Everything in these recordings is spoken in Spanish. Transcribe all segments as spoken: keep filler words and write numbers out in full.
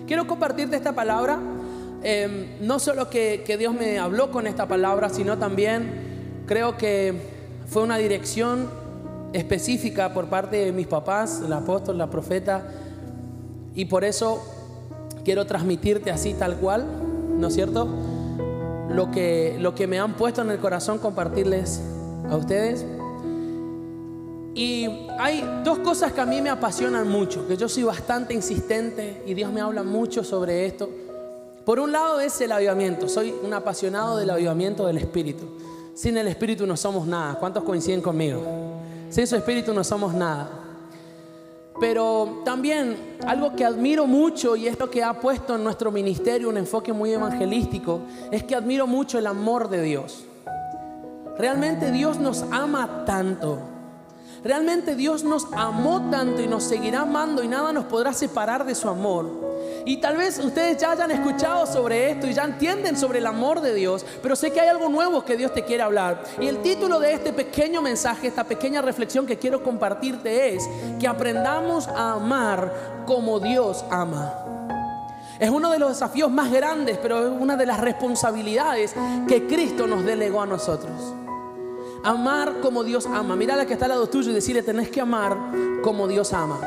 Quiero compartirte esta palabra, eh, no solo que, que Dios me habló con esta palabra, sino también creo que fue una dirección específica por parte de mis papás, el apóstol, la profeta, y por eso quiero transmitirte así tal cual, ¿no es cierto? Lo que, lo que me han puesto en el corazón compartirles a ustedes. Y hay dos cosas que a mí me apasionan mucho, que yo soy bastante insistente y Dios me habla mucho sobre esto. Por un lado es el avivamiento. Soy un apasionado del avivamiento del Espíritu. Sin el Espíritu no somos nada. ¿Cuántos coinciden conmigo? Sin su Espíritu no somos nada. Pero también algo que admiro mucho, y es lo que ha puesto en nuestro ministerio un enfoque muy evangelístico, es que admiro mucho el amor de Dios. Realmente Dios nos ama tanto. Realmente Dios nos amó tanto y nos seguirá amando, y nada nos podrá separar de su amor. Y tal vez ustedes ya hayan escuchado sobre esto y ya entienden sobre el amor de Dios, pero sé que hay algo nuevo que Dios te quiere hablar. Y el título de este pequeño mensaje, esta pequeña reflexión que quiero compartirte es que aprendamos a amar como Dios ama. Es uno de los desafíos más grandes, pero es una de las responsabilidades que Cristo nos delegó a nosotros. Amar como Dios ama. Mira a la que está al lado tuyo y decirle: tenés que amar como Dios ama.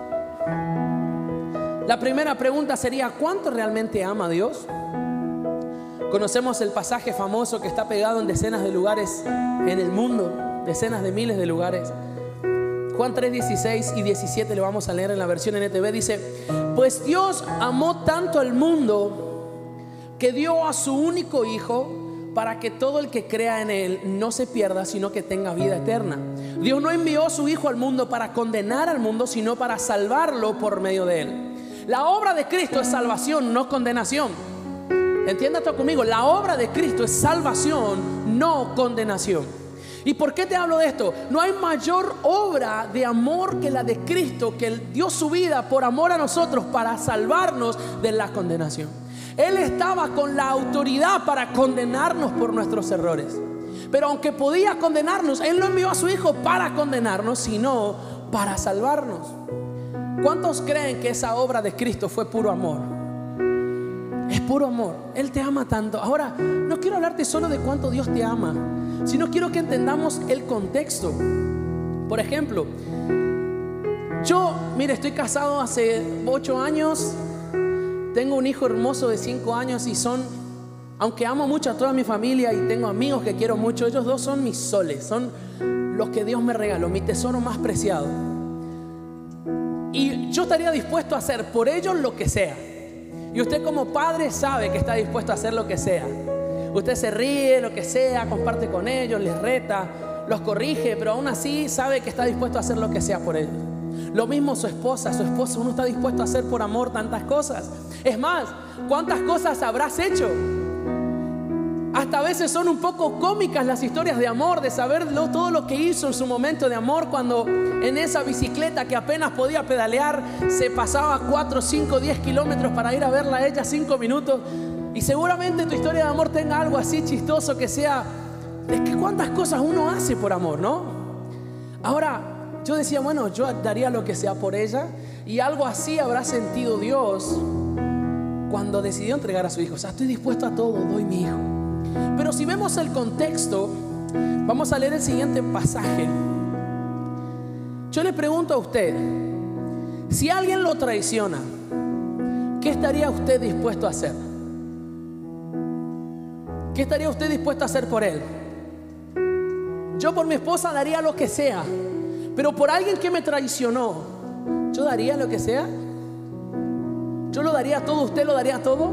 La primera pregunta sería: ¿cuánto realmente ama a Dios? Conocemos el pasaje famoso que está pegado en decenas de lugares en el mundo, decenas de miles de lugares. Juan tres, dieciséis y diecisiete lo vamos a leer en la versión N T V. Dice: pues Dios amó tanto al mundo que dio a su único Hijo, para que todo el que crea en Él no se pierda, sino que tenga vida eterna. Dios no envió a su Hijo al mundo para condenar al mundo, sino para salvarlo por medio de Él. La obra de Cristo es salvación, no condenación. Entienda esto conmigo: la obra de Cristo es salvación, no condenación. ¿Y por qué te hablo de esto? No hay mayor obra de amor que la de Cristo, que Él dio su vida por amor a nosotros para salvarnos de la condenación. Él estaba con la autoridad para condenarnos por nuestros errores, pero aunque podía condenarnos, Él no envió a su Hijo para condenarnos, sino para salvarnos. ¿Cuántos creen que esa obra de Cristo fue puro amor? Es puro amor. Él te ama tanto. Ahora, no quiero hablarte solo de cuánto Dios te ama, sino quiero que entendamos el contexto. Por ejemplo, yo, mire, estoy casado hace ocho años. Tengo un hijo hermoso de cinco años y son, aunque amo mucho a toda mi familia y tengo amigos que quiero mucho, ellos dos son mis soles, son los que Dios me regaló, mi tesoro más preciado. Y yo estaría dispuesto a hacer por ellos lo que sea. Y usted como padre sabe que está dispuesto a hacer lo que sea. Usted se ríe, lo que sea, comparte con ellos, les reta, los corrige, pero aún así sabe que está dispuesto a hacer lo que sea por ellos. Lo mismo su esposa, su esposo, uno está dispuesto a hacer por amor tantas cosas. Es más, ¿cuántas cosas habrás hecho? Hasta a veces son un poco cómicas las historias de amor, de saber lo, todo lo que hizo en su momento de amor, cuando en esa bicicleta que apenas podía pedalear se pasaba cuatro, cinco, diez kilómetros para ir a verla a ella cinco minutos. Y seguramente tu historia de amor tenga algo así chistoso, que sea de que cuántas cosas uno hace por amor, ¿no? Ahora, yo decía, bueno, yo daría lo que sea por ella, y algo así habrá sentido Dios cuando decidió entregar a su Hijo. O sea, estoy dispuesto a todo, doy mi Hijo. Pero si vemos el contexto, vamos a leer el siguiente pasaje. Yo le pregunto a usted: si alguien lo traiciona, ¿qué estaría usted dispuesto a hacer? ¿Qué estaría usted dispuesto a hacer por él? Yo por mi esposa daría lo que sea, pero por alguien que me traicionó, ¿yo daría lo que sea? ¿Yo lo daría todo? ¿Usted lo daría todo?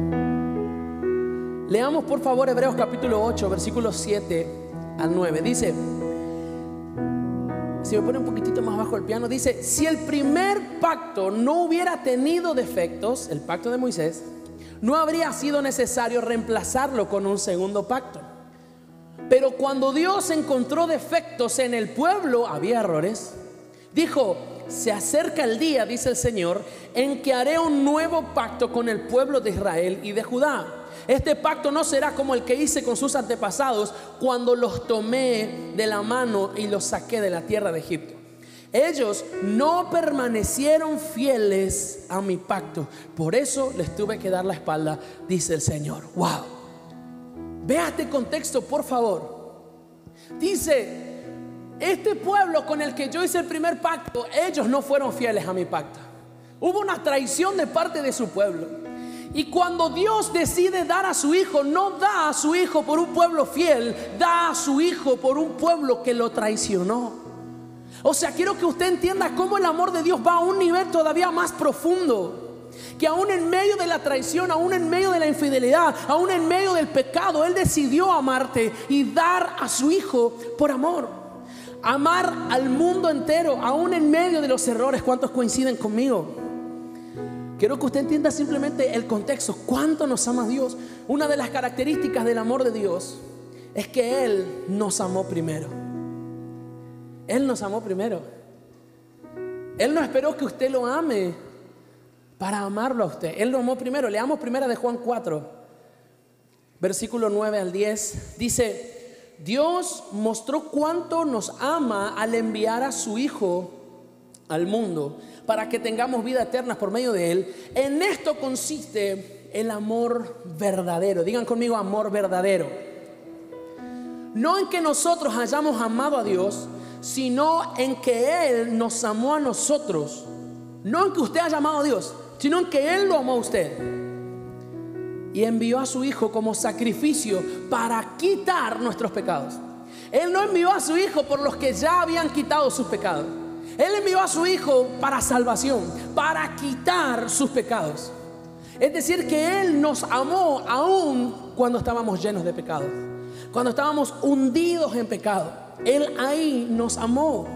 Leamos por favor Hebreos capítulo ocho, versículos siete al nueve. Dice, si me pone un poquitito más bajo el piano, dice: si el primer pacto no hubiera tenido defectos, el pacto de Moisés, no habría sido necesario reemplazarlo con un segundo pacto. Pero cuando Dios encontró defectos en el pueblo, había errores, dijo: se acerca el día, dice el Señor, en que haré un nuevo pacto con el pueblo de Israel y de Judá. Este pacto no será como el que hice con sus antepasados cuando los tomé de la mano y los saqué de la tierra de Egipto. Ellos no permanecieron fieles a mi pacto. Por eso les tuve que dar la espalda, dice el Señor. Wow. Vea este contexto, por favor. Dice, este pueblo con el que yo hice el primer pacto, ellos no fueron fieles a mi pacto. Hubo una traición de parte de su pueblo. Y cuando Dios decide dar a su hijo, no da a su hijo por un pueblo fiel, da a su hijo por un pueblo que lo traicionó. O sea, quiero que usted entienda cómo el amor de Dios va a un nivel todavía más profundo. Que aún en medio de la traición, aún en medio de la infidelidad, aún en medio del pecado, Él decidió amarte y dar a su hijo por amor. Amar al mundo entero, aún en medio de los errores. ¿Cuántos coinciden conmigo? Quiero que usted entienda simplemente el contexto. ¿Cuánto nos ama Dios? Una de las características del amor de Dios es que Él nos amó primero. Él nos amó primero. Él no esperó que usted lo ame para amarlo a usted. Él lo amó primero. Leamos primera de Juan cuatro, versículo nueve al diez. Dice: Dios mostró cuánto nos ama al enviar a su Hijo al mundo para que tengamos vida eterna por medio de Él. En esto consiste el amor verdadero. Digan conmigo, amor verdadero. No en que nosotros hayamos amado a Dios, sino en que Él nos amó a nosotros. No en que usted haya amado a Dios, sino en que Él lo amó a usted y envió a su Hijo como sacrificio para quitar nuestros pecados. Él no envió a su Hijo por los que ya habían quitado sus pecados. Él envió a su Hijo para salvación, para quitar sus pecados. Es decir, que Él nos amó aún cuando estábamos llenos de pecado, cuando estábamos hundidos en pecado. Él ahí nos amó.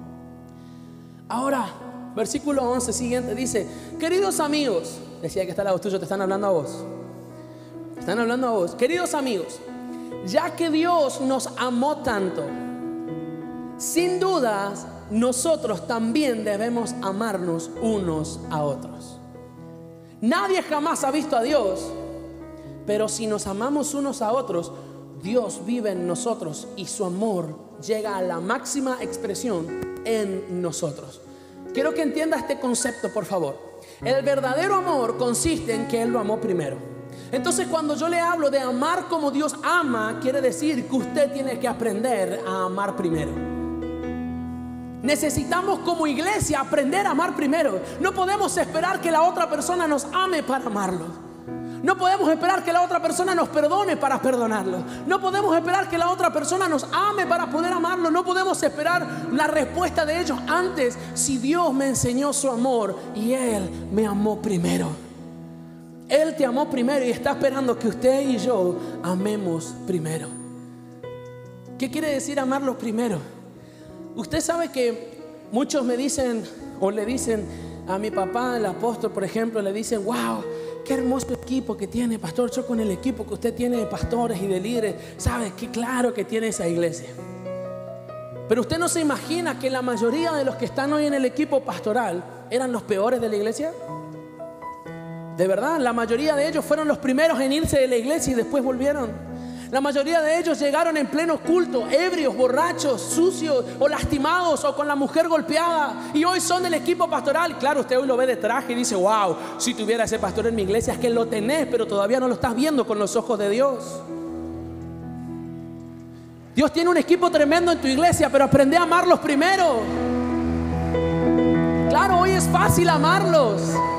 Ahora, versículo once siguiente dice: queridos amigos, decía que está al lado tuyo, te están hablando a vos. Te están hablando a vos. Queridos amigos, ya que Dios nos amó tanto, sin dudas nosotros también debemos amarnos unos a otros. Nadie jamás ha visto a Dios, pero si nos amamos unos a otros, Dios vive en nosotros y su amor llega a la máxima expresión en nosotros. Quiero que entienda este concepto, por favor. El verdadero amor consiste en que Él lo amó primero. Entonces, cuando yo le hablo de amar como Dios ama, quiere decir que usted tiene que aprender a amar primero. Necesitamos como iglesia aprender a amar primero. No podemos esperar que la otra persona nos ame para amarlo. No podemos esperar que la otra persona nos perdone para perdonarlo. No podemos esperar que la otra persona nos ame para poder amarlo. No podemos esperar la respuesta de ellos antes. Si Dios me enseñó su amor y Él me amó primero. Él te amó primero y está esperando que usted y yo amemos primero. ¿Qué quiere decir amarlos primero? Usted sabe que muchos me dicen o le dicen a mi papá, el apóstol, por ejemplo, le dicen: wow, qué hermoso equipo que tiene, pastor. Yo con el equipo que usted tiene de pastores y de líderes, ¿sabe qué claro que tiene esa iglesia? Pero usted no se imagina que la mayoría de los que están hoy en el equipo pastoral eran los peores de la iglesia. De verdad, la mayoría de ellos fueron los primeros en irse de la iglesia y después volvieron. La mayoría de ellos llegaron en pleno culto, ebrios, borrachos, sucios o lastimados o con la mujer golpeada, y hoy son del equipo pastoral. Claro, usted hoy lo ve de traje y dice: wow, si tuviera ese pastor en mi iglesia. Es que lo tenés, pero todavía no lo estás viendo con los ojos de Dios. Dios tiene un equipo tremendo en tu iglesia, pero aprende a amarlos primero. Claro, hoy es fácil amarlos.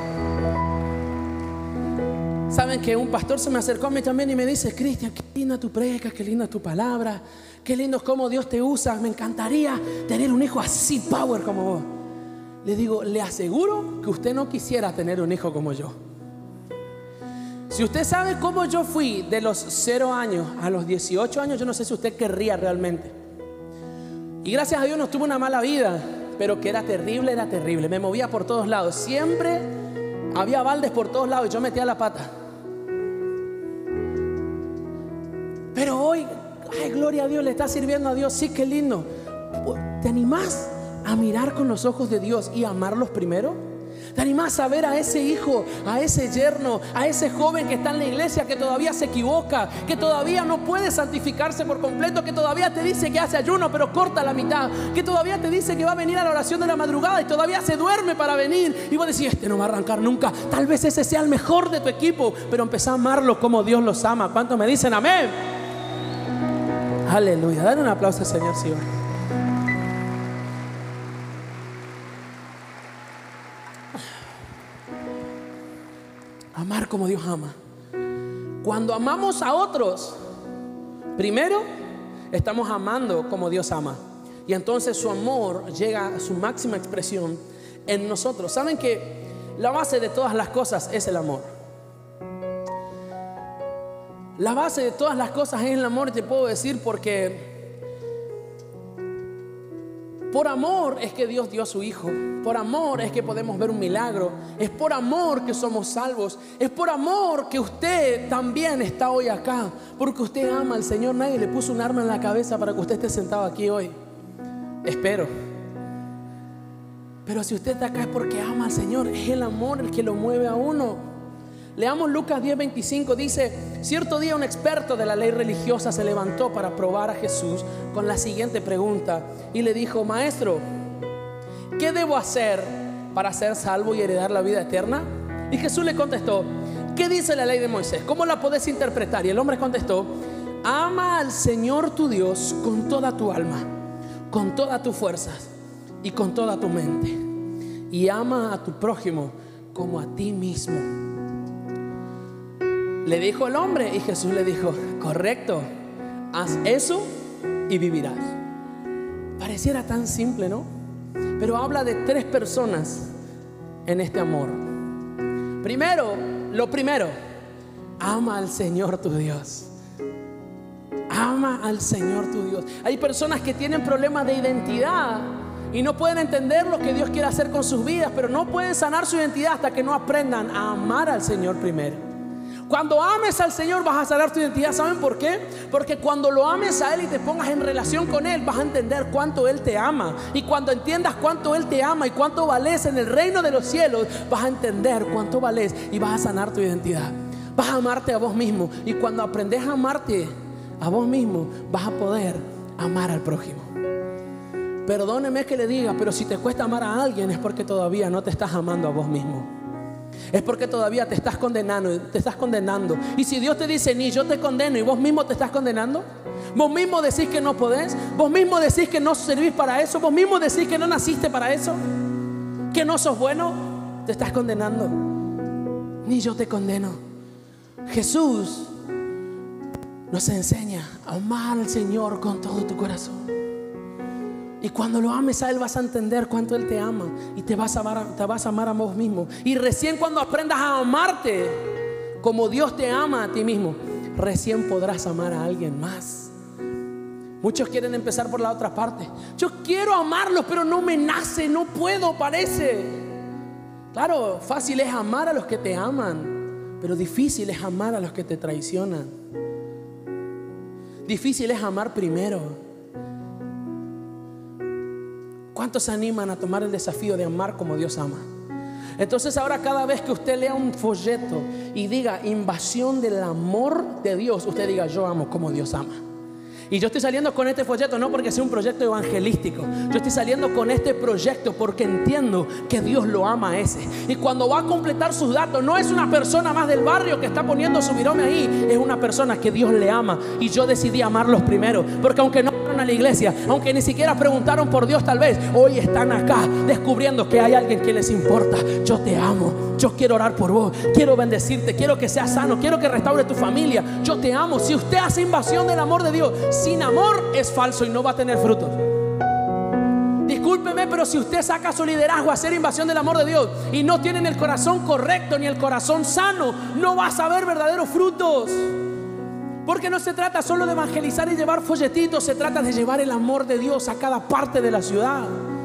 Saben que un pastor se me acercó a mí también y me dice: Cristian, qué linda tu predica, qué linda tu palabra, qué lindo es cómo Dios te usa. Me encantaría tener un hijo así power como vos. Le digo: le aseguro que usted no quisiera tener un hijo como yo. Si usted sabe cómo yo fui de los cero años a los dieciocho años, yo no sé si usted querría realmente. Y gracias a Dios no tuve una mala vida, pero que era terrible, era terrible. Me movía por todos lados, siempre había baldes por todos lados y yo metía la pata. Pero hoy, ay, gloria a Dios, le está sirviendo a Dios. Sí, qué lindo. ¿Te animás a mirar con los ojos de Dios y amarlos primero? Te animás a ver a ese hijo, a ese yerno, a ese joven que está en la iglesia, que todavía se equivoca, que todavía no puede santificarse por completo, que todavía te dice que hace ayuno pero corta la mitad, que todavía te dice que va a venir a la oración de la madrugada y todavía se duerme para venir. Y vos decís, este no va a arrancar nunca. Tal vez ese sea el mejor de tu equipo, pero empezá a amarlo como Dios los ama. ¿Cuántos me dicen amén? Aleluya. Dale un aplauso al Señor, Señor. Amar como Dios ama. Cuando amamos a otros, primero estamos amando como Dios ama. Y entonces su amor llega a su máxima expresión en nosotros. ¿Saben que la base de todas las cosas es el amor? La base de todas las cosas es el amor. Te puedo decir porque por amor es que Dios dio a su Hijo. Por amor es que podemos ver un milagro. Es por amor que somos salvos. Es por amor que usted también está hoy acá. Porque usted ama al Señor. Nadie le puso un arma en la cabeza para que usted esté sentado aquí hoy. Espero. Pero si usted está acá es porque ama al Señor. Es el amor el que lo mueve a uno. Leamos Lucas diez veinticinco. Dice: cierto día un experto de la ley religiosa se levantó para probar a Jesús con la siguiente pregunta y le dijo: Maestro, ¿qué debo hacer para ser salvo y heredar la vida eterna? Y Jesús le contestó: ¿qué dice la ley de Moisés? ¿Cómo la podés interpretar? Y el hombre contestó: ama al Señor tu Dios con toda tu alma, con todas tus fuerzas y con toda tu mente, y ama a tu prójimo como a ti mismo. Le dijo el hombre, y Jesús le dijo: correcto, haz eso y vivirás. Pareciera tan simple, ¿no? Pero habla de tres personas en este amor. Primero, lo primero, ama al Señor tu Dios. Ama al Señor tu Dios. Hay personas que tienen problemas de identidad y no pueden entender lo que Dios quiere hacer con sus vidas, pero no pueden sanar su identidad hasta que no aprendan a amar al Señor primero. Cuando ames al Señor vas a sanar tu identidad. ¿Saben por qué? Porque cuando lo ames a Él y te pongas en relación con Él, vas a entender cuánto Él te ama. Y cuando entiendas cuánto Él te ama y cuánto vales en el reino de los cielos, vas a entender cuánto vales y vas a sanar tu identidad. Vas a amarte a vos mismo. Y cuando aprendes a amarte a vos mismo, vas a poder amar al prójimo. Perdóneme que le diga, pero si te cuesta amar a alguien es porque todavía no te estás amando a vos mismo. Es porque todavía te estás condenando, te estás condenando. Y si Dios te dice: ni yo te condeno, y vos mismo te estás condenando, vos mismo decís que no podés, vos mismo decís que no servís para eso, vos mismo decís que no naciste para eso, que no sos bueno, te estás condenando. Ni yo te condeno. Jesús nos enseña a amar al Señor con todo tu corazón. Y cuando lo ames a Él vas a entender cuánto Él te ama. Y te vas a amar, te vas a amar a vos mismo. Y recién cuando aprendas a amarte como Dios te ama a ti mismo, recién podrás amar a alguien más. Muchos quieren empezar por la otra parte. Yo quiero amarlos, pero no me nace, no puedo, parece. Claro, fácil es amar a los que te aman, pero difícil es amar a los que te traicionan. Difícil es amar primero. ¿Cuántos se animan a tomar el desafío de amar como Dios ama? Entonces ahora cada vez que usted lea un folleto y diga invasión del amor de Dios, usted diga: yo amo como Dios ama. Y yo estoy saliendo con este folleto no porque sea un proyecto evangelístico. Yo estoy saliendo con este proyecto porque entiendo que Dios lo ama a ese. Y cuando va a completar sus datos, no es una persona más del barrio que está poniendo su virome ahí. Es una persona que Dios le ama. Y yo decidí amarlos primero. Porque aunque no fueron a la iglesia, aunque ni siquiera preguntaron por Dios tal vez, hoy están acá descubriendo que hay alguien que les importa. Yo te amo. Yo quiero orar por vos. Quiero bendecirte. Quiero que seas sano. Quiero que restaure tu familia. Yo te amo. Si usted hace invasión del amor de Dios sin amor, es falso y no va a tener frutos. Discúlpeme, pero si usted saca su liderazgo a hacer invasión del amor de Dios y no tienen el corazón correcto ni el corazón sano, no vas a ver verdaderos frutos. Porque no se trata solo de evangelizar y llevar folletitos, se trata de llevar el amor de Dios a cada parte de la ciudad.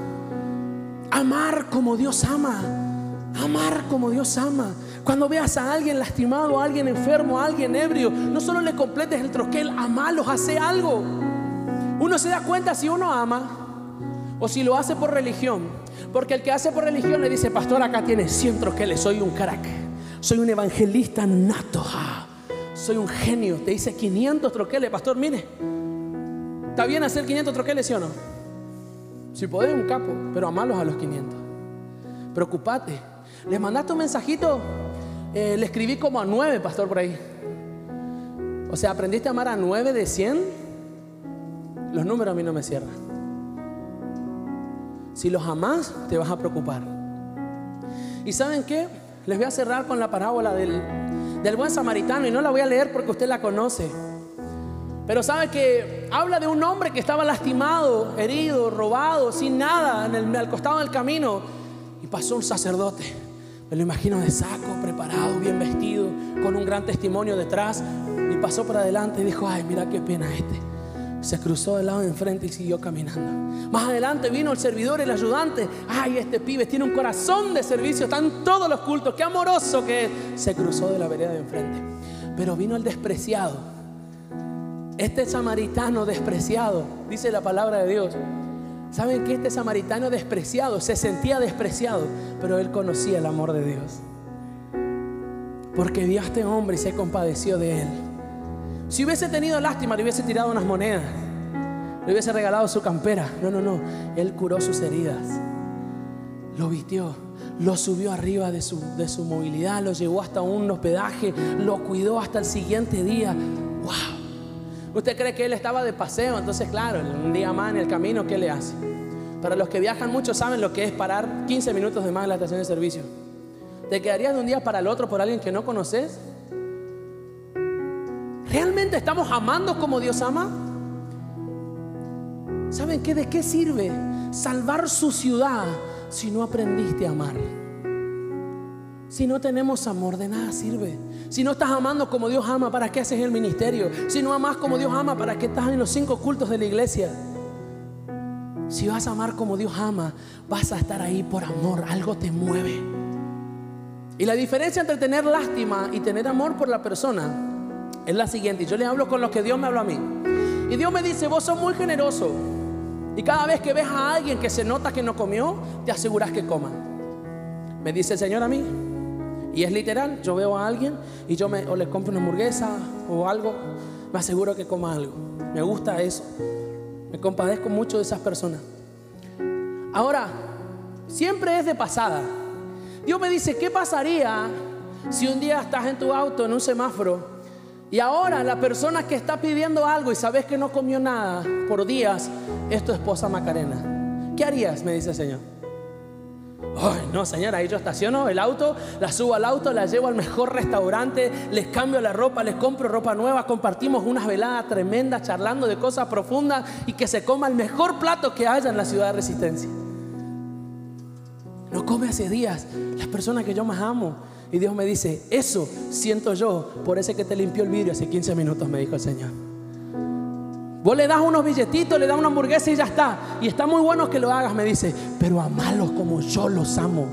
Amar como Dios ama. Amar como Dios ama. Cuando veas a alguien lastimado, a alguien enfermo, a alguien ebrio, no solo le completes el troquel, amalos, hace algo. Uno se da cuenta si uno ama o si lo hace por religión Porque el que hace por religión le dice: pastor, acá tienes cien troqueles, soy un crack, soy un evangelista nato, ah, soy un genio. Te dice quinientos troqueles, pastor, mire, ¿está bien hacer quinientos troqueles, sí o no? Si podés, un capo, pero amalos a los quinientos. Preocupate. Les mandaste un mensajito, eh, le escribí como a nueve, pastor, por ahí. O sea, ¿aprendiste a amar a nueve de cien? Los números a mí no me cierran. Si los amás, te vas a preocupar. ¿Y saben qué? Les voy a cerrar con la parábola del, del buen samaritano. Y no la voy a leer porque usted la conoce. Pero sabe que habla de un hombre que estaba lastimado, herido, robado, sin nada, en el, al costado del camino. Y pasó un sacerdote. Me lo imagino de saco, preparado, bien vestido, con un gran testimonio detrás. Y pasó por adelante y dijo: ay, mira qué pena este. Se cruzó del lado de enfrente y siguió caminando. Más adelante vino el servidor, el ayudante. Ay, este pibe tiene un corazón de servicio, está en todos los cultos, qué amoroso que es. Se cruzó de la vereda de enfrente. Pero vino el despreciado. Este samaritano despreciado, dice la palabra de Dios. ¿Saben que este samaritano despreciado se sentía despreciado? Pero él conocía el amor de Dios, porque vio a este hombre y se compadeció de él. Si hubiese tenido lástima, le hubiese tirado unas monedas, le hubiese regalado su campera. No, no, no. Él curó sus heridas, lo vistió, lo subió arriba de su, de su movilidad, lo llevó hasta un hospedaje, lo cuidó hasta el siguiente día. ¡Wow! ¿Usted cree que él estaba de paseo? Entonces, claro, un día más en el camino, ¿qué le hace? Para los que viajan mucho saben lo que es parar quince minutos de más en la estación de servicio. ¿Te quedarías de un día para el otro por alguien que no conoces? ¿Realmente estamos amando como Dios ama? ¿Saben qué? ¿De qué sirve salvar su ciudad si no aprendiste a amar? Si no tenemos amor, de nada sirve. Si no estás amando como Dios ama, ¿para qué haces el ministerio? Si no amas como Dios ama, ¿para qué estás en los cinco cultos de la iglesia? Si vas a amar como Dios ama, vas a estar ahí por amor. Algo te mueve. Y la diferencia entre tener lástima y tener amor por la persona es la siguiente. Yo les hablo con lo que Dios me habló a mí. Y Dios me dice: vos sos muy generoso, y cada vez que ves a alguien que se nota que no comió, te aseguras que coma. Me dice el Señor a mí. Y es literal. Yo veo a alguien y yo me, o le compro una hamburguesa o algo, me aseguro que coma algo. Me gusta eso. Me compadezco mucho de esas personas. Ahora, siempre es de pasada. Dios me dice: ¿qué pasaría si un día estás en tu auto en un semáforo y ahora la persona que está pidiendo algo y sabes que no comió nada por días es tu esposa Macarena? ¿Qué harías? Me dice el Señor. Ay, no, señora, ahí yo estaciono el auto, la subo al auto, la llevo al mejor restaurante, les cambio la ropa, les compro ropa nueva, compartimos unas veladas tremendas charlando de cosas profundas y que se coma el mejor plato que haya en la ciudad de Resistencia. No come hace días las personas que yo más amo. Y Dios me dice: eso siento yo por ese que te limpió el vidrio hace quince minutos, me dijo el Señor. Vos le das unos billetitos, le das una hamburguesa y ya está. Y está muy bueno que lo hagas, me dice, pero amalos como yo los amo.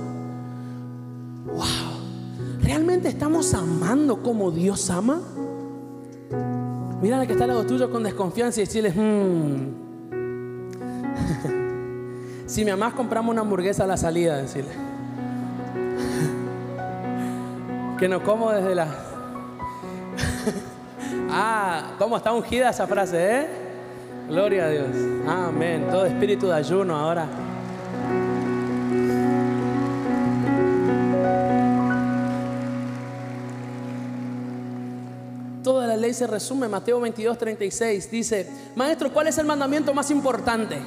Wow. ¿Realmente estamos amando como Dios ama? Mira al que está al lado tuyo con desconfianza y decirle: hmm. Si mi mamá compramos una hamburguesa a la salida, decirle que no como desde la... Ah, cómo está ungida esa frase, ¿eh? Gloria a Dios. Amén. Todo espíritu de ayuno ahora. Toda la ley se resume en Mateo veintidós, treinta y seis. Dice: maestro, ¿cuál es el mandamiento más importante?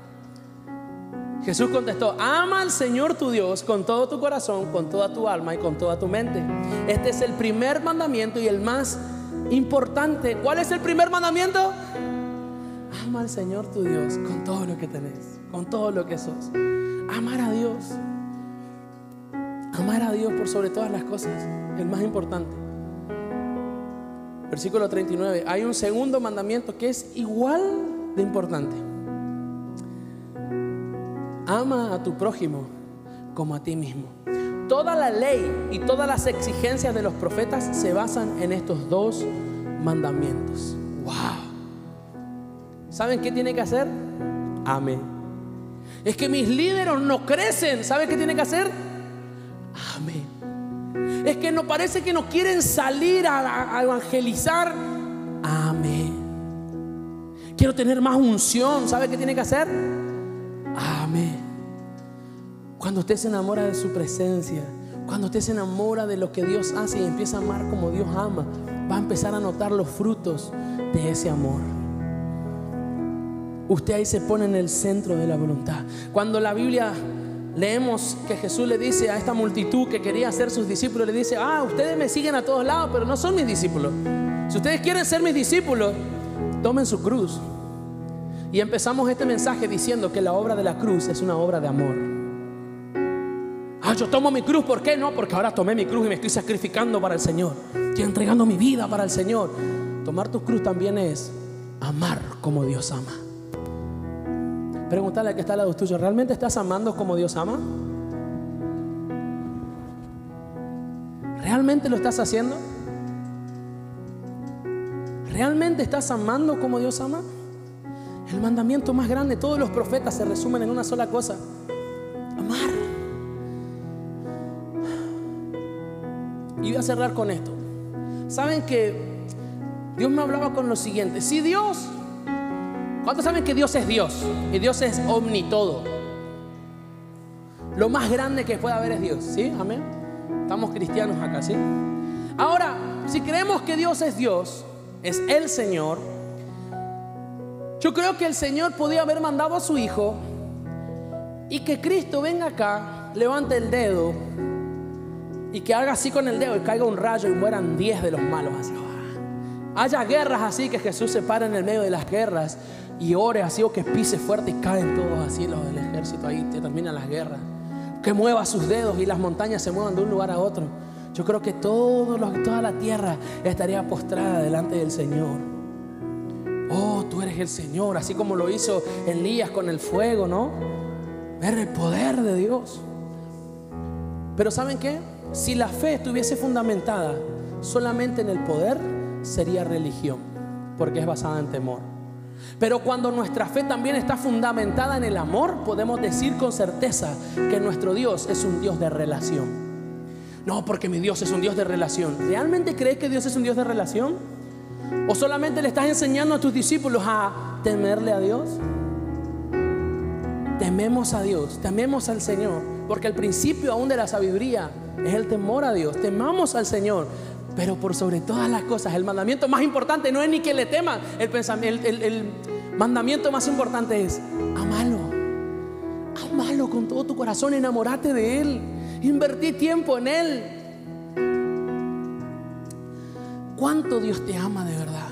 Jesús contestó: ama al Señor tu Dios con todo tu corazón, con toda tu alma y con toda tu mente. Este es el primer mandamiento y el más importante. ¿Cuál es el primer mandamiento? Ama al Señor tu Dios con todo lo que tenés, con todo lo que sos. Amar a Dios. Amar a Dios por sobre todas las cosas, el más importante. Versículo treinta y nueve. Hay un segundo mandamiento que es igual de importante. Ama a tu prójimo como a ti mismo. Toda la ley y todas las exigencias de los profetas se basan en estos dos mandamientos. Wow. ¿Saben qué tiene que hacer? Ame. Es que mis líderes no crecen. ¿Sabe qué tiene que hacer? Amén. Es que no parece que no quieren salir a, a evangelizar. Amén. Quiero tener más unción. ¿Sabe qué tiene que hacer? Amén. Cuando usted se enamora de su presencia, cuando usted se enamora de lo que Dios hace y empieza a amar como Dios ama, va a empezar a notar los frutos de ese amor. Usted ahí se pone en el centro de la voluntad. Cuando la Biblia leemos que Jesús le dice a esta multitud que quería ser sus discípulos, le dice: ah, ustedes me siguen a todos lados, pero no son mis discípulos. Si ustedes quieren ser mis discípulos, tomen su cruz. Y empezamos este mensaje diciendo que la obra de la cruz es una obra de amor. Ah, yo tomo mi cruz, ¿por qué? No, porque ahora tomé mi cruz y me estoy sacrificando para el Señor. Estoy entregando mi vida para el Señor. Tomar tu cruz también es amar como Dios ama. Pregúntale al que está al lado tuyo: ¿realmente estás amando como Dios ama? ¿Realmente lo estás haciendo? ¿Realmente estás amando como Dios ama? El mandamiento más grande, todos los profetas se resumen en una sola cosa: amar. Y voy a cerrar con esto. Saben que Dios me hablaba con lo siguiente: si Dios, ¿cuántos saben que Dios es Dios? Y Dios es omnitodo. Lo más grande que puede haber es Dios, ¿sí? Amén. Estamos cristianos acá, ¿sí? Ahora, si creemos que Dios es Dios, es el Señor, yo creo que el Señor podía haber mandado a su Hijo y que Cristo venga acá, levante el dedo y que haga así con el dedo y caiga un rayo y mueran diez de los malos así. Haya guerras así, que Jesús se para en el medio de las guerras y ore así, o que pise fuerte y caen todos así los del ejército, ahí te terminan las guerras. Que mueva sus dedos y las montañas se muevan de un lugar a otro. Yo creo que todo lo, toda la tierra estaría postrada delante del Señor. Oh, tú eres el Señor, así como lo hizo Elías con el fuego, ¿no? Ver el poder de Dios. Pero ¿saben qué? Si la fe estuviese fundamentada solamente en el poder, sería religión, porque es basada en temor. Pero cuando nuestra fe también está fundamentada en el amor, podemos decir con certeza que nuestro Dios es un Dios de relación. No, porque mi Dios es un Dios de relación. ¿Realmente crees que Dios es un Dios de relación? ¿O solamente le estás enseñando a tus discípulos a temerle a Dios? Tememos a Dios, tememos al Señor, porque el principio aún de la sabiduría es el temor a Dios. Temamos al Señor. Pero por sobre todas las cosas, el mandamiento más importante no es ni que le teman. El, pensamiento, el, el, el mandamiento más importante es: amalo. Amalo con todo tu corazón, enamórate de Él, invertí tiempo en Él. ¿Cuánto Dios te ama de verdad?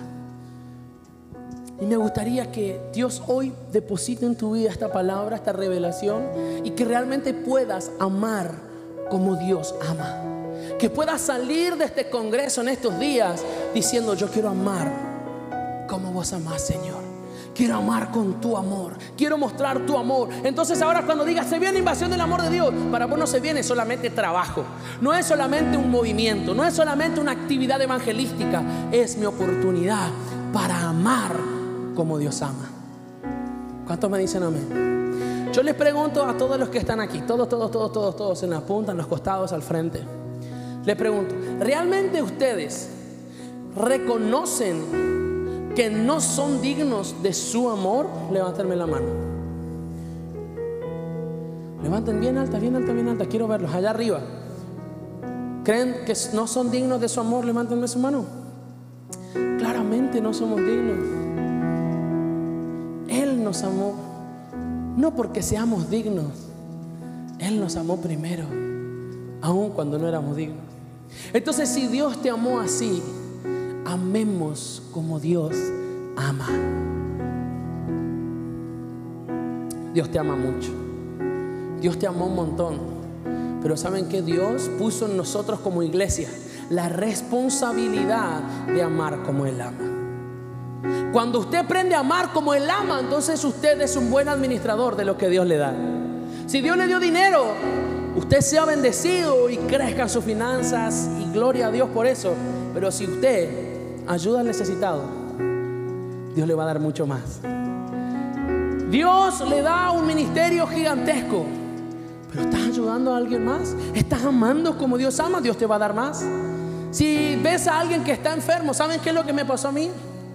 Y me gustaría que Dios hoy deposite en tu vida esta palabra, esta revelación, y que realmente puedas amar como Dios ama. Que puedas salir de este congreso en estos días diciendo: yo quiero amar como vos amás, Señor. Quiero amar con tu amor, quiero mostrar tu amor. Entonces ahora cuando digas se viene invasión del amor de Dios, para vos no se viene solamente trabajo, no es solamente un movimiento, no es solamente una actividad evangelística, es mi oportunidad para amar como Dios ama. ¿Cuántos me dicen amén? Yo les pregunto a todos los que están aquí, todos, todos, todos, todos, todos en la punta, en los costados, al frente. Les pregunto: ¿realmente ustedes reconocen que no son dignos de su amor? Levántenme la mano. Levanten bien alta, bien alta, bien alta. Quiero verlos allá arriba. ¿Creen que no son dignos de su amor? Levántenme su mano. Claramente no somos dignos. Él nos amó, no porque seamos dignos. Él nos amó primero, aun cuando no éramos dignos. Entonces, si Dios te amó así, amemos como Dios ama. Dios te ama mucho. Dios te amó un montón. Pero ¿saben qué? Dios puso en nosotros como iglesia la responsabilidad de amar como Él ama. Cuando usted aprende a amar como Él ama, entonces usted es un buen administrador de lo que Dios le da. Si Dios le dio dinero, usted sea bendecido y crezca en sus finanzas, y gloria a Dios por eso. Pero si usted ayuda al necesitado, Dios le va a dar mucho más. Dios le da un ministerio gigantesco, pero ¿estás ayudando a alguien más? ¿Estás amando como Dios ama? Dios te va a dar más. Si ves a alguien que está enfermo, ¿saben qué es lo que me pasó a mí?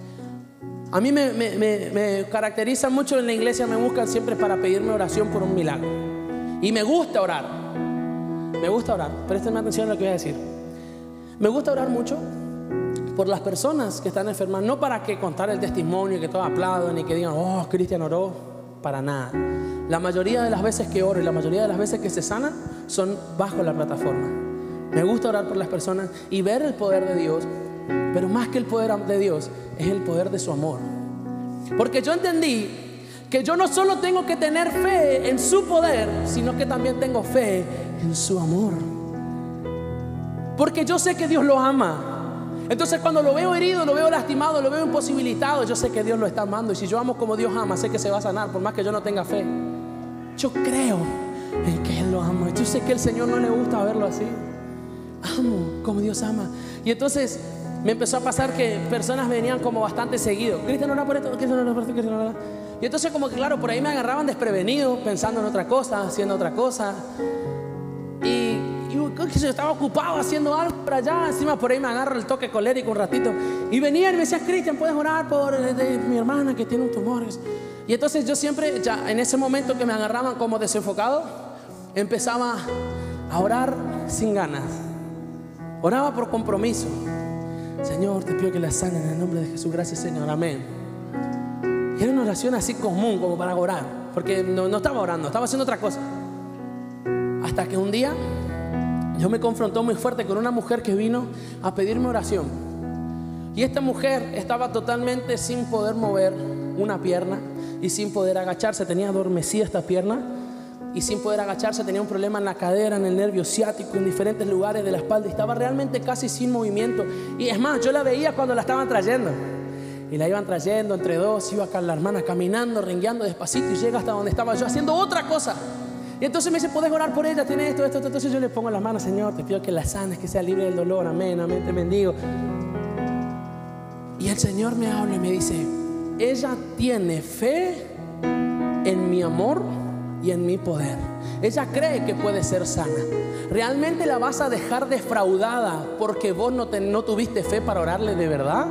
A mí me, me, me, me caracteriza mucho en la iglesia, me buscan siempre para pedirme oración por un milagro. Y me gusta orar. Me gusta orar. Préstenme atención a lo que voy a decir. Me gusta orar mucho por las personas que están enfermas, no para que contar el testimonio, que todos aplauden y que digan, oh, Cristian oró, para nada. La mayoría de las veces que oro y la mayoría de las veces que se sanan son bajo la plataforma. Me gusta orar por las personas y ver el poder de Dios, pero más que el poder de Dios es el poder de su amor. Porque yo entendí que yo no solo tengo que tener fe en su poder, sino que también tengo fe en su amor. Porque yo sé que Dios lo ama. Entonces cuando lo veo herido, lo veo lastimado, lo veo imposibilitado, yo sé que Dios lo está amando. Y si yo amo como Dios ama, sé que se va a sanar, por más que yo no tenga fe. Yo creo en que Él lo ama. Yo sé que al Señor no le gusta verlo así. Amo como Dios ama. Y entonces me empezó a pasar que personas venían como bastante seguido. Cristian, ora por esto, Cristian, ora por esto, Cristian, ora. Y entonces como que claro, por ahí me agarraban desprevenido, pensando en otra cosa, haciendo otra cosa. Y yo estaba ocupado haciendo algo por allá. Encima por ahí me agarro el toque colérico un ratito. Y venían y me decían, Cristian, ¿puedes orar por de, mi hermana que tiene un tumor? Y entonces yo siempre, ya en ese momento que me agarraban como desenfocado, empezaba a orar sin ganas. Oraba por compromiso. Señor, te pido que la sanen en el nombre de Jesús. Gracias, Señor, amén. Y era una oración así común, como para orar, porque no, no estaba orando, estaba haciendo otra cosa. Hasta que un día Dios me confrontó muy fuerte con una mujer que vino a pedirme oración. Y esta mujer estaba totalmente sin poder mover una pierna y sin poder agacharse. Tenía adormecida esta pierna y sin poder agacharse tenía un problema en la cadera, en el nervio ciático, en diferentes lugares de la espalda. Y estaba realmente casi sin movimiento. Y es más, yo la veía cuando la estaban trayendo. Y la iban trayendo entre dos, iba acá la hermana caminando, rengueando despacito y llega hasta donde estaba yo haciendo otra cosa. Y entonces me dice, ¿podés orar por ella? Tiene esto, esto, esto. Entonces yo le pongo las manos, Señor, te pido que la sanes, que sea libre del dolor, amén, amén, te bendigo. Y el Señor me habla y me dice, ella tiene fe en mi amor y en mi poder. Ella cree que puede ser sana. ¿Realmente la vas a dejar defraudada porque vos no, te, no tuviste fe para orarle de verdad?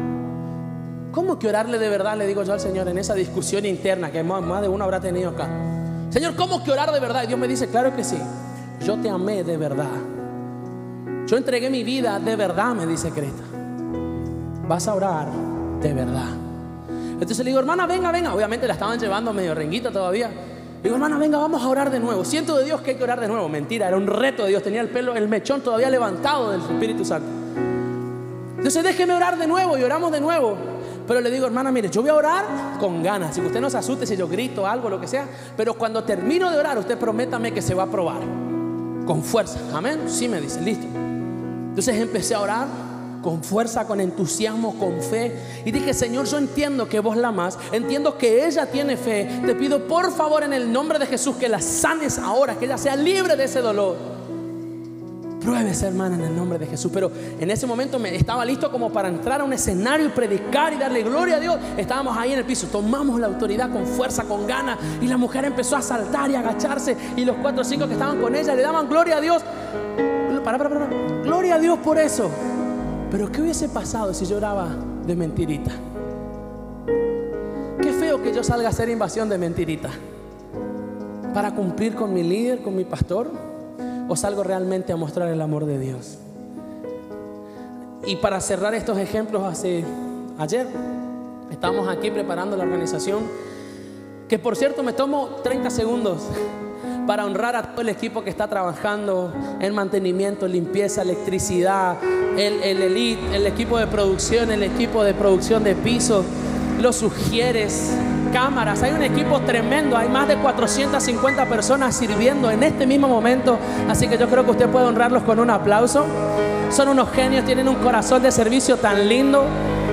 ¿Cómo que orarle de verdad? Le digo yo al Señor en esa discusión interna que más, más de uno habrá tenido acá. Señor, ¿cómo que orar de verdad? Y Dios me dice, claro que sí. Yo te amé de verdad. Yo entregué mi vida de verdad, me dice Creta. Vas a orar de verdad. Entonces le digo, hermana, venga, venga. Obviamente la estaban llevando medio renguita todavía. Le digo, hermana, venga, vamos a orar de nuevo. Siento de Dios que hay que orar de nuevo. Mentira, era un reto de Dios. Tenía el pelo, el mechón todavía levantado del Espíritu Santo. Entonces déjeme orar de nuevo y oramos de nuevo. Pero le digo, hermana, mire, yo voy a orar con ganas. Si usted no se asuste si yo grito algo, lo que sea. Pero cuando termino de orar, usted prométame que se va a probar. Con fuerza, amén. Sí, me dice, listo. Entonces empecé a orar con fuerza, con entusiasmo, con fe. Y dije, Señor, yo entiendo que vos la amás. Entiendo que ella tiene fe. Te pido por favor en el nombre de Jesús que la sanes ahora, que ella sea libre de ese dolor. Pruébese, hermana, en el nombre de Jesús. Pero en ese momento me estaba listo como para entrar a un escenario y predicar y darle gloria a Dios. Estábamos ahí en el piso, tomamos la autoridad con fuerza, con ganas. Y la mujer empezó a saltar y a agacharse. Y los cuatro o cinco que estaban con ella le daban gloria a Dios. Para, para, para. Gloria a Dios por eso. Pero ¿qué hubiese pasado si yo oraba de mentirita? Qué feo que yo salga a hacer invasión de mentirita para cumplir con mi líder, con mi pastor. ¿O salgo realmente a mostrar el amor de Dios? Y para cerrar estos ejemplos, hace ayer estábamos aquí preparando la organización, que por cierto me tomo treinta segundos para honrar a todo el equipo que está trabajando en mantenimiento, limpieza, electricidad, el, el elite, el equipo de producción, el equipo de producción de pisos, los sugieres, cámaras. Hay un equipo tremendo, hay más de cuatrocientas cincuenta personas sirviendo en este mismo momento, así que yo creo que usted puede honrarlos con un aplauso. Son unos genios, tienen un corazón de servicio tan lindo.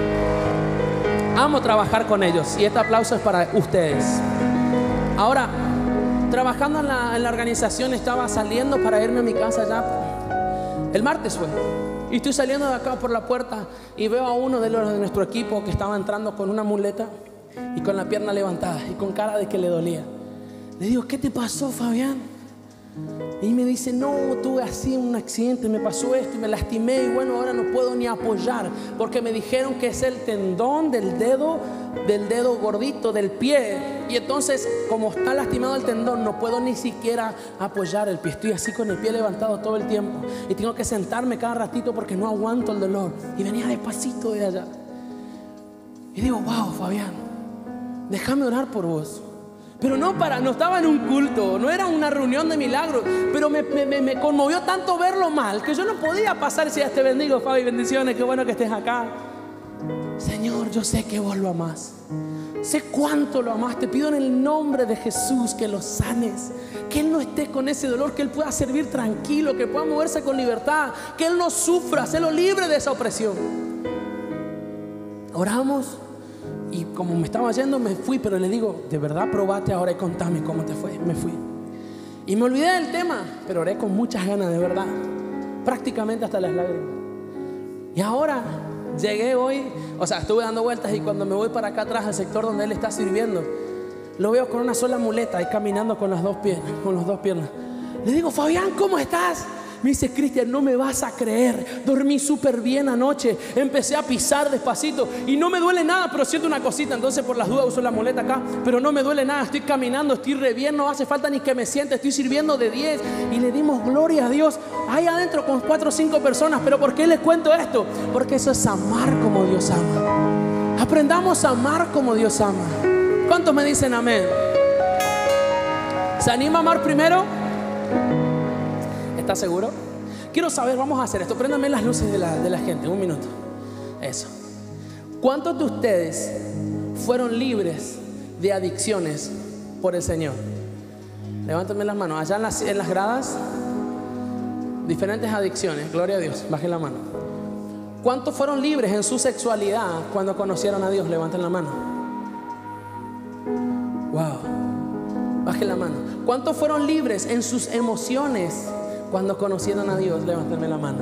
Amo trabajar con ellos y este aplauso es para ustedes. Ahora, trabajando en la, en la organización, estaba saliendo para irme a mi casa ya. El martes fue. Y estoy saliendo de acá por la puerta y veo a uno de los de nuestro equipo que estaba entrando con una muleta. y con la pierna levantada y con cara de que le dolía. Le digo, ¿qué te pasó, Fabián? Y me dice, no, tuve así un accidente, me pasó esto y me lastimé, y bueno, ahora no puedo ni apoyar porque me dijeron que es el tendón del dedo, del dedo gordito del pie, y entonces como está lastimado el tendón no puedo ni siquiera apoyar el pie. Estoy así con el pie levantado todo el tiempo y tengo que sentarme cada ratito porque no aguanto el dolor. Y venía despacito de allá y digo, wow, Fabián, déjame orar por vos. Pero no para, no estaba en un culto, no era una reunión de milagros, pero me, me, me conmovió tanto verlo mal que yo no podía pasar. Si ya te bendigo, Fabi, bendiciones, qué bueno que estés acá. Señor, yo sé que vos lo amás, sé cuánto lo amás. Te pido en el nombre de Jesús que lo sanes, que Él no esté con ese dolor, que Él pueda servir tranquilo, que pueda moverse con libertad, que Él no sufra, sélo libre de esa opresión. Oramos. Y como me estaba yendo me fui, pero le digo, de verdad probate ahora y contame cómo te fue. Me fui y me olvidé del tema, pero oré con muchas ganas, de verdad, prácticamente hasta las lágrimas. Y ahora llegué hoy, o sea, estuve dando vueltas, y cuando me voy para acá atrás al sector donde él está sirviendo, lo veo con una sola muleta y caminando con las dos piernas, con las dos piernas. Le digo, Fabián, ¿cómo estás? Me dice, Cristian, no me vas a creer, dormí súper bien anoche, empecé a pisar despacito y no me duele nada, pero siento una cosita. Entonces por las dudas uso la muleta acá, pero no me duele nada, estoy caminando, estoy re bien, no hace falta ni que me siente, estoy sirviendo de diez. Y le dimos gloria a Dios ahí adentro con cuatro o cinco personas. Pero ¿por qué les cuento esto? Porque eso es amar como Dios ama. Aprendamos a amar como Dios ama. ¿Cuántos me dicen amén? ¿Se anima a amar primero? ¿Estás seguro? Quiero saber, vamos a hacer esto. Préndame las luces de la, de la gente, un minuto. Eso. ¿Cuántos de ustedes fueron libres de adicciones por el Señor? Levántame las manos. Allá en las, en las gradas, diferentes adicciones. Gloria a Dios. Bajen la mano. ¿Cuántos fueron libres en su sexualidad cuando conocieron a Dios? Levanten la mano. Wow. Bajen la mano. ¿Cuántos fueron libres en sus emociones cuando conocieron a Dios? Levantenme la mano.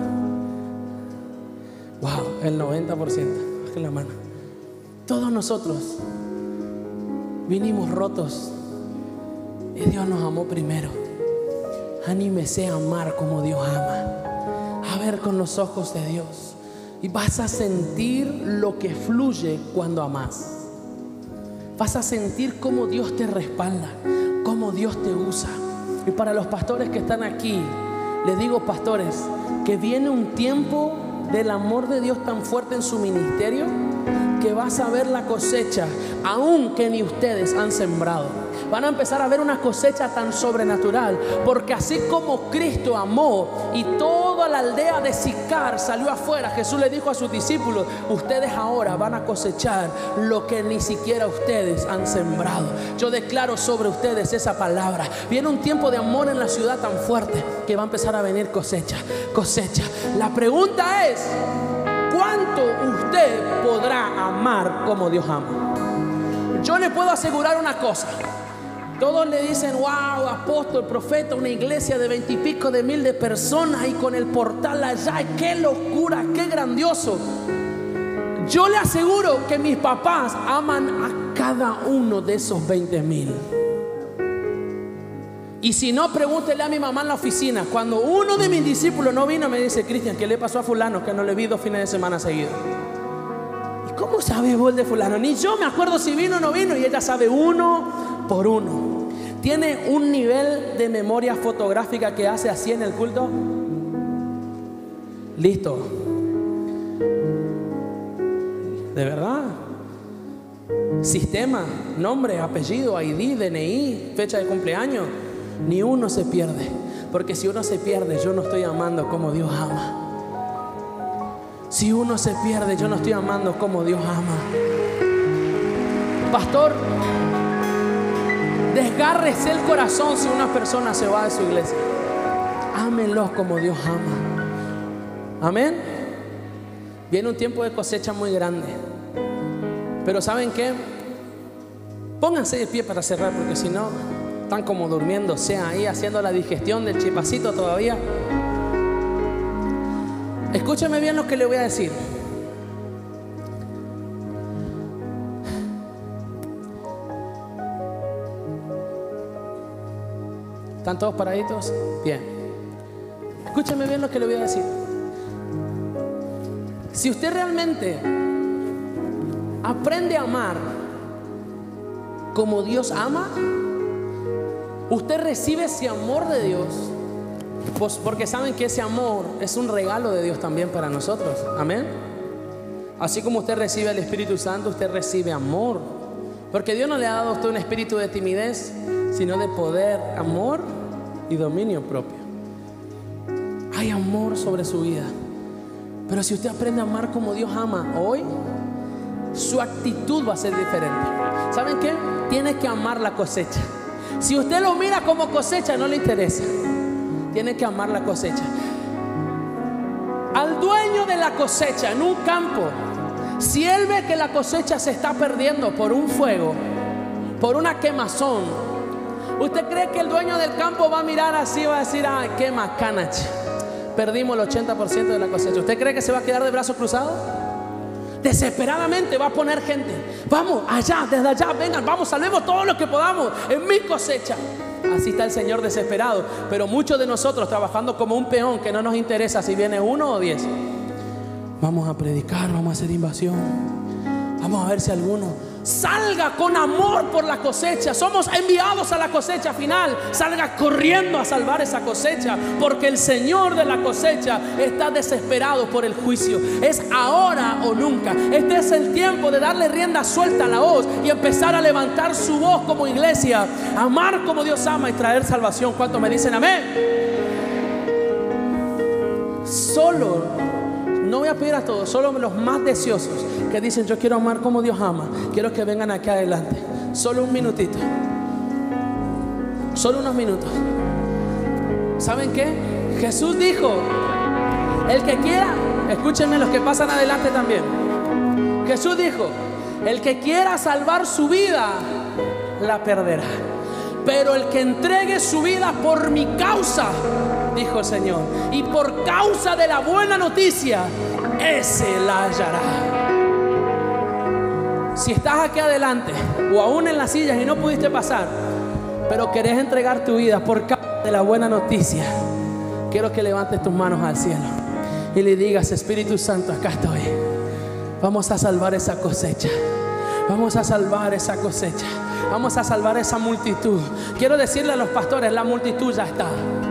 Wow, el noventa por ciento. Bajen la mano. Todos nosotros vinimos rotos y Dios nos amó primero. Anímese a amar como Dios ama, a ver con los ojos de Dios, y vas a sentir lo que fluye cuando amas. Vas a sentir cómo Dios te respalda, cómo Dios te usa. Y para los pastores que están aquí, les digo, pastores, que viene un tiempo del amor de Dios tan fuerte en su ministerio que vas a ver la cosecha, aún que ni ustedes han sembrado. Van a empezar a ver una cosecha tan sobrenatural, porque así como Cristo amó y toda la aldea de Sicar salió afuera, Jesús le dijo a sus discípulos, ustedes ahora van a cosechar lo que ni siquiera ustedes han sembrado. Yo declaro sobre ustedes esa palabra. Viene un tiempo de amor en la ciudad tan fuerte que va a empezar a venir cosecha, cosecha. La pregunta es, ¿cuánto usted podrá amar como Dios ama? Yo le puedo asegurar una cosa. Todos le dicen, wow, apóstol, profeta, una iglesia de veintipico de mil de personas y con el portal allá, qué locura, qué grandioso. Yo le aseguro que mis papás aman a cada uno de esos veinte mil. Y si no, pregúntele a mi mamá en la oficina. Cuando uno de mis discípulos no vino, me dice, Cristian, ¿qué le pasó a fulano que no le vi dos fines de semana seguidos? ¿Y cómo sabe vos de fulano? Ni yo me acuerdo si vino o no vino, y ella sabe uno por uno. Tiene un nivel de memoria fotográfica que hace así en el culto. Listo. De verdad. Sistema, nombre, apellido, I D, D N I, fecha de cumpleaños. Ni uno se pierde. Porque si uno se pierde, yo no estoy amando como Dios ama. Si uno se pierde, yo no estoy amando como Dios ama. Pastor, desgárrese el corazón si una persona se va de su iglesia. Ámenlos como Dios ama. Amén. Viene un tiempo de cosecha muy grande. Pero ¿saben qué? Pónganse de pie para cerrar, porque si no, están como durmiéndose ahí, haciendo la digestión del chipacito todavía. Escúcheme bien lo que le voy a decir. ¿Están todos paraditos? Bien. Escúcheme bien lo que le voy a decir. Si usted realmente aprende a amar como Dios ama, usted recibe ese amor de Dios, pues porque saben que ese amor es un regalo de Dios también para nosotros. Amén. Así como usted recibe el Espíritu Santo, usted recibe amor, porque Dios no le ha dado a usted un espíritu de timidez, sino de poder, amor y dominio propio. Hay amor sobre su vida. Pero si usted aprende a amar como Dios ama hoy, su actitud va a ser diferente. ¿Saben qué? Tiene que amar la cosecha. Si usted lo mira como cosecha, no le interesa. Tiene que amar la cosecha. Al dueño de la cosecha en un campo, si él ve que la cosecha se está perdiendo por un fuego, por una quemazón, ¿usted cree que el dueño del campo va a mirar así y va a decir: ay, qué macanache, perdimos el ochenta por ciento de la cosecha? ¿Usted cree que se va a quedar de brazos cruzados? Desesperadamente va a poner gente: vamos allá, desde allá, vengan, vamos, salvemos todo lo que podamos en mi cosecha. Así está el Señor desesperado. Pero muchos de nosotros trabajando como un peón, que no nos interesa si viene uno o diez. Vamos a predicar, vamos a hacer invasión, vamos a ver si alguno salga con amor por la cosecha. Somos enviados a la cosecha final. Salga corriendo a salvar esa cosecha, porque el Señor de la cosecha está desesperado por el juicio. Es ahora o nunca. Este es el tiempo de darle rienda suelta a la voz y empezar a levantar su voz como iglesia, amar como Dios ama y traer salvación. ¿Cuántos me dicen amén? Solo No voy a pedir a todos, solo los más deseosos que dicen: yo quiero amar como Dios ama, quiero que vengan aquí adelante. Solo un minutito, solo unos minutos. ¿Saben qué? Jesús dijo: el que quiera, escúchenme los que pasan adelante también. Jesús dijo: el que quiera salvar su vida, la perderá. Pero el que entregue su vida por mi causa, dijo el Señor, y por causa de la buena noticia, ese la hallará. Si estás aquí adelante o aún en las sillas y no pudiste pasar, pero querés entregar tu vida por causa de la buena noticia, quiero que levantes tus manos al cielo y le digas: Espíritu Santo, acá estoy. Vamos a salvar esa cosecha. Vamos a salvar esa cosecha. Vamos a salvar esa multitud. Quiero decirle a los pastores: la multitud ya está.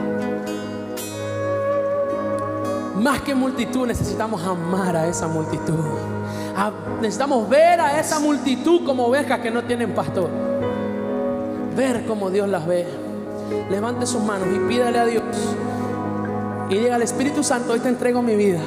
Más que multitud, necesitamos amar a esa multitud. A, necesitamos ver a esa multitud como ovejas que no tienen pastor. Ver cómo Dios las ve. Levante sus manos y pídale a Dios y diga: al Espíritu Santo, hoy te entrego mi vida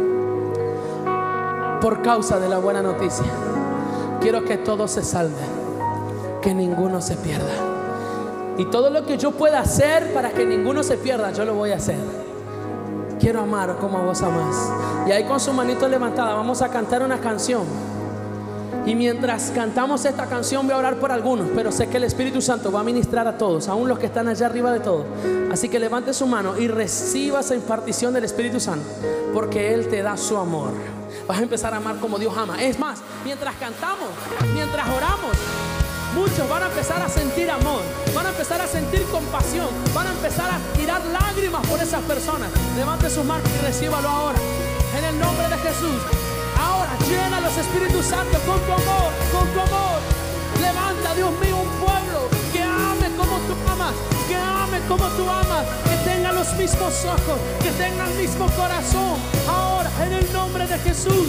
por causa de la buena noticia. Quiero que todos se salven, que ninguno se pierda. Y todo lo que yo pueda hacer para que ninguno se pierda, yo lo voy a hacer. Quiero amar como vos amás. Y ahí con su manito levantada vamos a cantar una canción. Y mientras cantamos esta canción voy a orar por algunos, pero sé que el Espíritu Santo va a ministrar a todos, aún los que están allá arriba de todos. Así que levante su mano y reciba esa impartición del Espíritu Santo, porque Él te da su amor. Vas a empezar a amar como Dios ama. Es más, mientras cantamos, mientras oramos, muchos van a empezar a sentir amor, van a empezar a sentir compasión, van a empezar a tirar lágrimas por esas personas. Levante sus manos y recíbalo ahora, en el nombre de Jesús. Ahora llena los Espíritus Santos con tu amor, con tu amor. Levanta, Dios mío, un pueblo que ame como tú amas, que ame como tú amas, que tenga los mismos ojos, que tenga el mismo corazón. Ahora, en el nombre de Jesús.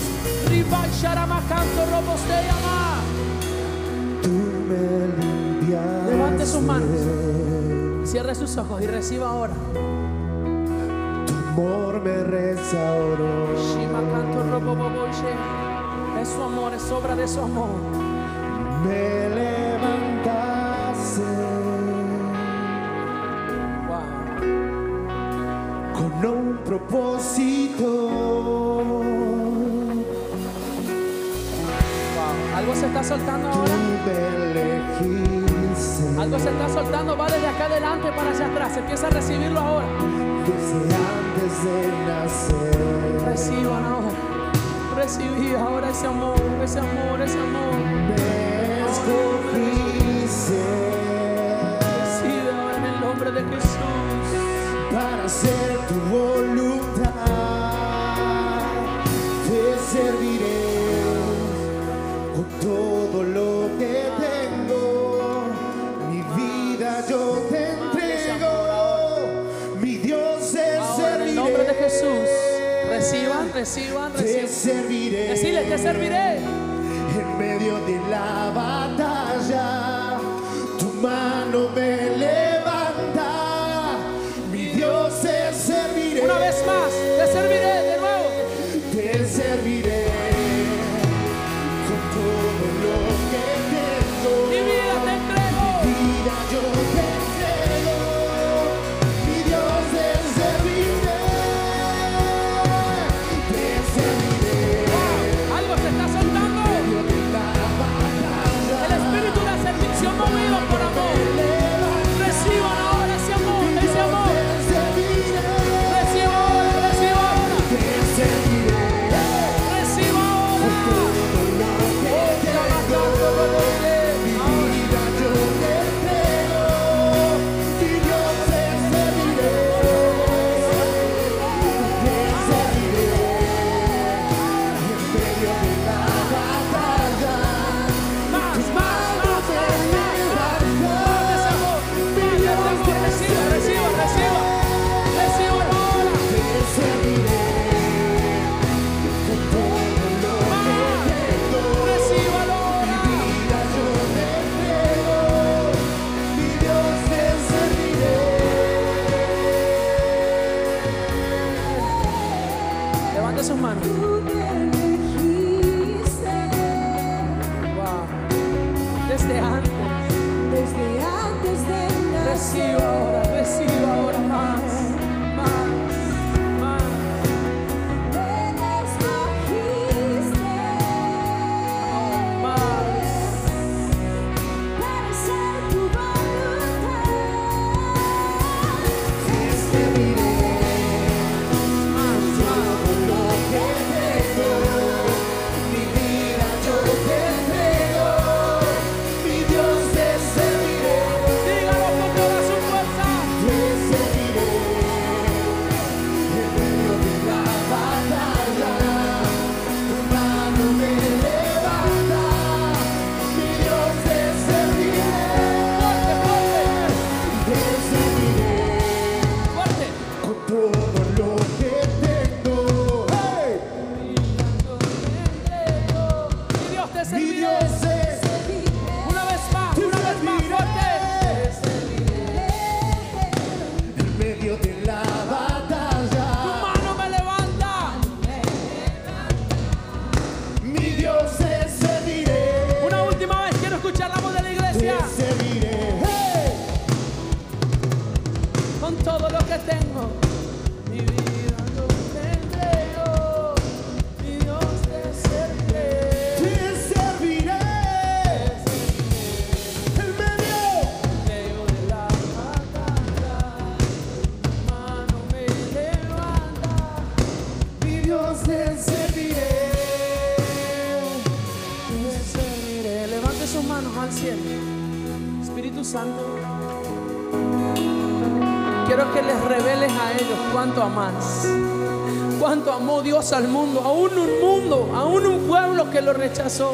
Levante sus manos, cierre sus ojos y reciba ahora. Tu amor me restauró. Es su amor, es obra de su amor. Me levantaste, wow, con un propósito. Wow. Algo se está soltando ahora. Tú me elegiste. Algo se está soltando, va desde acá adelante para hacia atrás. Empieza a recibirlo ahora. Desde antes de nacer. Reciban ahora. Recibí ahora ese amor, ese amor, ese amor. Me escogiste. Recibe ahora en el nombre nombre de Jesús. Para hacer tu voluntad, te serviré con todo lo que tengo. Mi vida yo te entrego, mi Dios te Ahora, serviré. en el nombre de Jesús, reciban, reciban, Te reciban. serviré. Decirle, te serviré. En medio de la batalla, tu mano me levanta, mi Dios te serviré. Una vez más, te serviré de nuevo. Te serviré con todo lo que tengo. Mi vida te entrego. Mi vida yo te entrego, mi Dios te serviré. Te serviré. Wow, algo se está soltando. El espíritu de servicio movido por amor. Reciban ahora ese amor, ese amor. Reciba ahora, reciba ahora. Reciba ahora. Oh, trabajando con usted. Más, más, más, más, más, más de ese amor. Más de ese amor. Reciba, reciba, reciba. Reciba ahora. Más. Recíbalo ahora. Levante sus manos. Wow. Desde antes. Desde antes de nacer, Reciba ahora, reciba ahora más, más, más. me escogiste Más. para hacer tu voluntad. Dígalo con toda su fuerza. Fuerte, fuerte, fuerte. Con todo lo que tengo, hey, Mi Dios te mi serviré. Dios es Una vez más, una vez más fuerte. en medio de la Tu batalla. mano me levanta. Mi Dios te serviré, Una última vez quiero escuchar la voz de la te iglesia. serviré. Hey, Con todo lo que tengo, mi vida yo te entrego. Mi Dios te serviré. te serviré. En medio, Medio de la batalla, tu mano me levanta. mi Dios te serviré. Te serviré. Levante sus manos al cielo. Espíritu Santo, quiero que les reveles a ellos cuánto amas, cuánto amó Dios al mundo, aún un mundo, aún un pueblo que lo rechazó.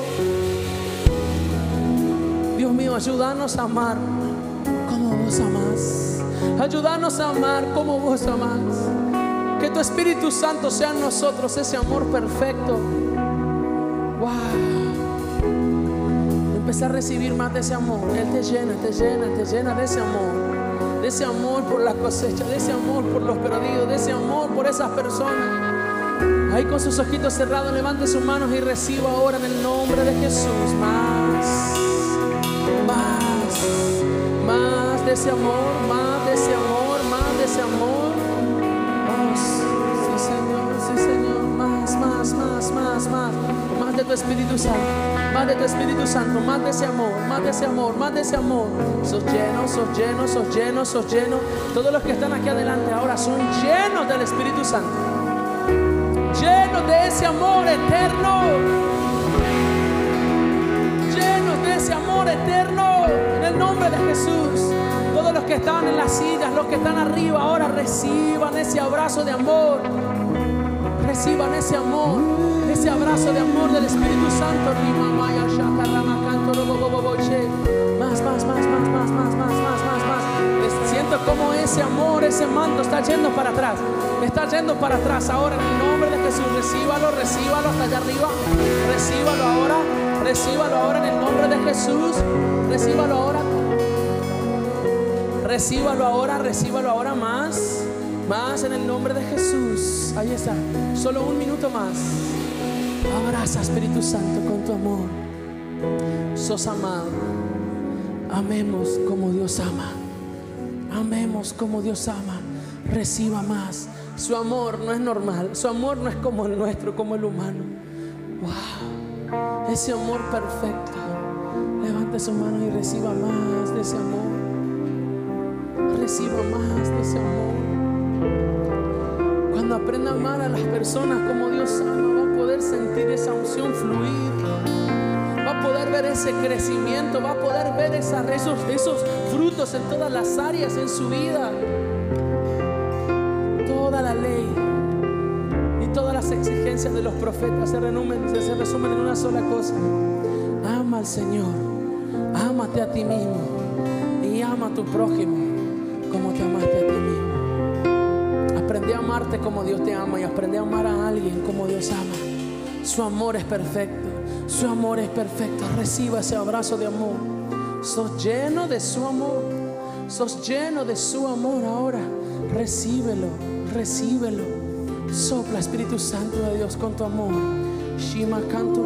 Dios mío, ayúdanos a amar como vos amás. Ayúdanos a amar como vos amás. Que tu Espíritu Santo sea en nosotros ese amor perfecto. Wow. Empezar a recibir más de ese amor. Él te llena, te llena, te llena de ese amor. De ese amor por la cosecha, de ese amor por los perdidos, de ese amor por esas personas. Ahí con sus ojitos cerrados, levante sus manos y reciba ahora en el nombre de Jesús más, más, más de ese amor, más de ese amor, más de ese amor. Oh, sí, Señor, sí, Señor, más, más, más, más, más, más de tu Espíritu Santo, más de tu Espíritu Santo, más de ese amor, más de ese amor, más de ese amor. Sos llenos, sos llenos, sos llenos, sos llenos. Todos los que están aquí adelante ahora son llenos del Espíritu Santo, llenos de ese amor eterno, llenos de ese amor eterno, en el nombre de Jesús. Todos los que están en las sillas, los que están arriba, ahora reciban ese abrazo de amor. Reciban ese amor, ese abrazo de amor del Espíritu Santo. Más, más, más, más, más, más, más, más, más, más. Siento como ese amor, ese manto está yendo para atrás. Está yendo para atrás ahora en el nombre de Jesús. Recíbalo, recíbalo hasta allá arriba. Recíbalo ahora, recíbalo ahora en el nombre de Jesús. Recíbalo ahora. Recíbalo ahora, recíbalo ahora más. Más en el nombre de Jesús. Ahí está. Solo un minuto más. Abraza, Espíritu Santo, con tu amor. Sos amado. Amemos como Dios ama. Amemos como Dios ama. Reciba más. Su amor no es normal. Su amor no es como el nuestro, como el humano. Wow. Ese amor perfecto. Levante sus manos y reciba más de ese amor. Reciba más de ese amor. Cuando aprenda a amar a las personas como Dios ama, va a poder sentir esa unción fluir. Va a poder ver ese crecimiento. Va a poder ver esa, esos, esos frutos en todas las áreas en su vida. Toda la ley y todas las exigencias de los profetas se resumen, se resumen en una sola cosa. Ama al Señor. Ámate a ti mismo. Y ama a tu prójimo como te amaste a ti mismo. Aprende a amarte como Dios te ama y aprende a amar a alguien como Dios ama. Su amor es perfecto. Su amor es perfecto. Reciba ese abrazo de amor. Sos lleno de su amor. Sos lleno de su amor ahora. Recíbelo, recíbelo. Sopla, Espíritu Santo de Dios, con tu amor. Shima canto.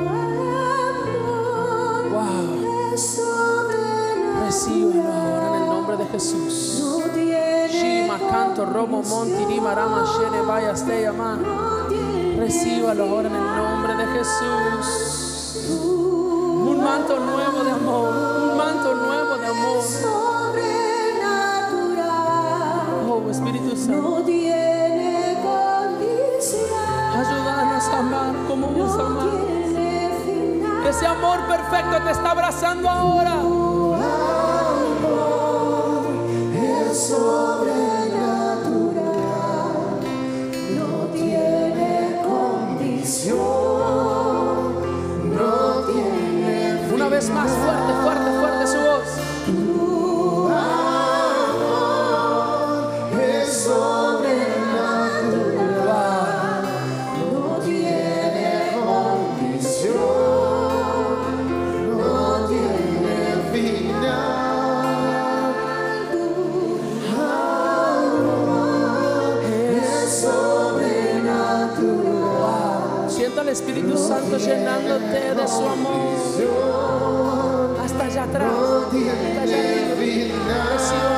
Wow. Recíbelo ahora en el nombre de Jesús. Shima canto romo monti di marama shene vaya ste ama. Recíbalo ahora en el nombre de Jesús. Un manto nuevo de amor, un manto nuevo de amor. Oh, Espíritu Santo, ayúdanos a amar como Dios ama. Ese amor perfecto te está abrazando ahora. Es sobrenatural, no tiene condición, no tiene fin. Una vez más, fuerte, fuerte, fuerte su voz. Tu amor es sobrenatural, no tiene condición, no tiene final. Tu amor es sobrenatural. Siento al Espíritu Santo llenándote de su amor. Hasta allá atrás, hasta allá arriba. Reciba.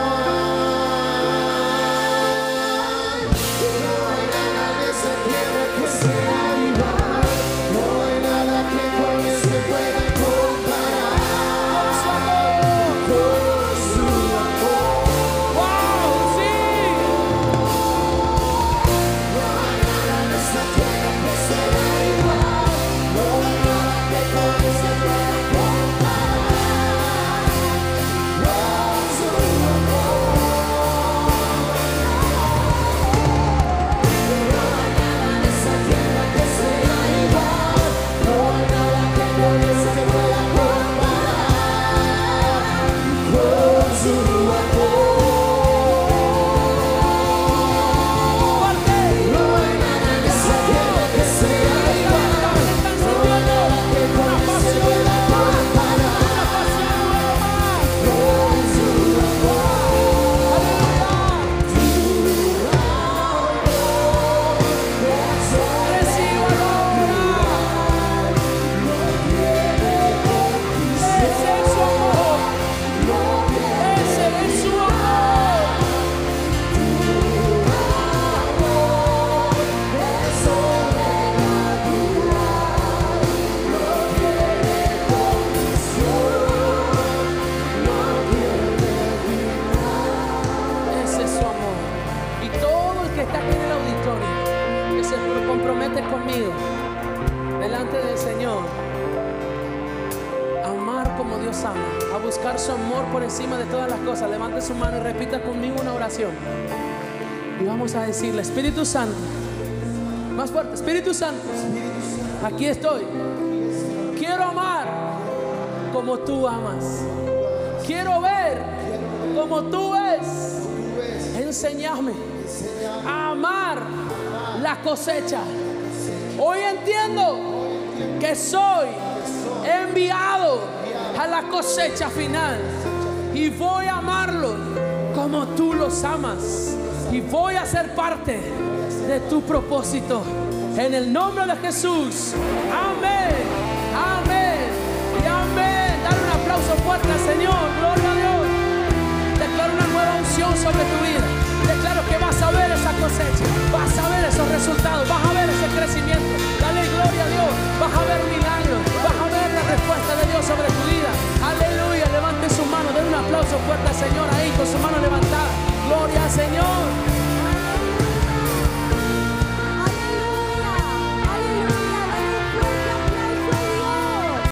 los ama, a buscar su amor por encima de todas las cosas. Levante su mano y repita conmigo una oración. Y vamos a decirle: Espíritu Santo, más fuerte, Espíritu Santo, aquí estoy. Quiero amar como tú amas. Quiero ver como tú ves. Enséñame a amar la cosecha. Hoy entiendo que soy enviado a la cosecha final y voy a amarlos como tú los amas y voy a ser parte de tu propósito en el nombre de Jesús. Amén, amén y amén. Dale un aplauso fuerte al Señor.